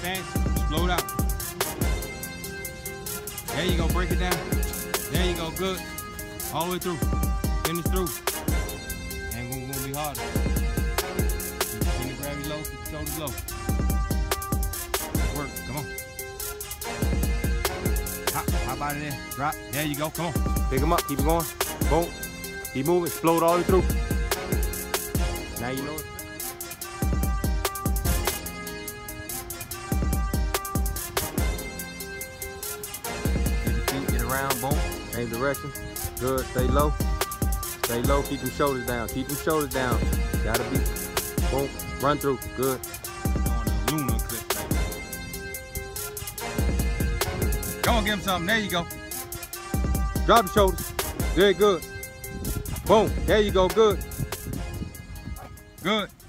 stance, explode out. There you go, break it down. There you go, good. All the way through. Finish through. Ain't gonna be hard. Keep the gravity low, keep the shoulders low. Work, come on. Hop out of there, drop. There you go, come on. Pick them up, keep it going. Boom. Keep moving, explode all the way through. Now you know it. Get around, boom, change direction. Good, stay low. Stay low, keep them shoulders down. Keep them shoulders down. Gotta be, boom, run through, good. On a lunar clip, baby. Come on, give him something, there you go. Drop the shoulders, very good. Boom, there you go, good. Good.